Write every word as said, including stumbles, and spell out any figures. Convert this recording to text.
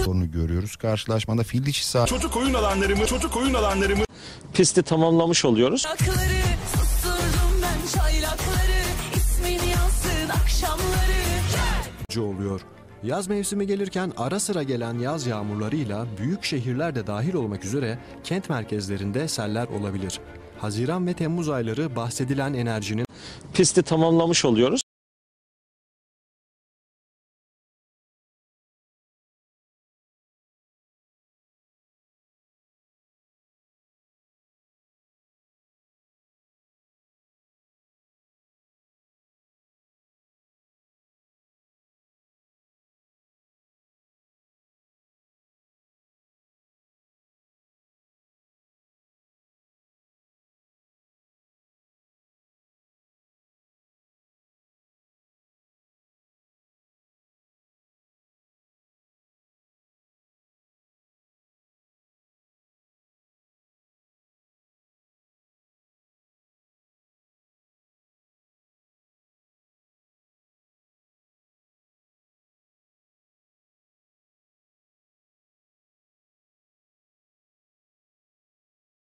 Onu görüyoruz. Karşılaşmada fil dişi sağ. Çocuk oyun alanlarımı, çocuk oyun alanlarımı Pisti tamamlamış oluyoruz. Çaylakları, susturdum ben çaylakları, ismini yazsın akşamları. oluyor. Yaz mevsimi gelirken ara sıra gelen yaz yağmurlarıyla büyük şehirler de dahil olmak üzere kent merkezlerinde seller olabilir. Haziran ve Temmuz ayları bahsedilen enerjinin Pisti tamamlamış oluyoruz.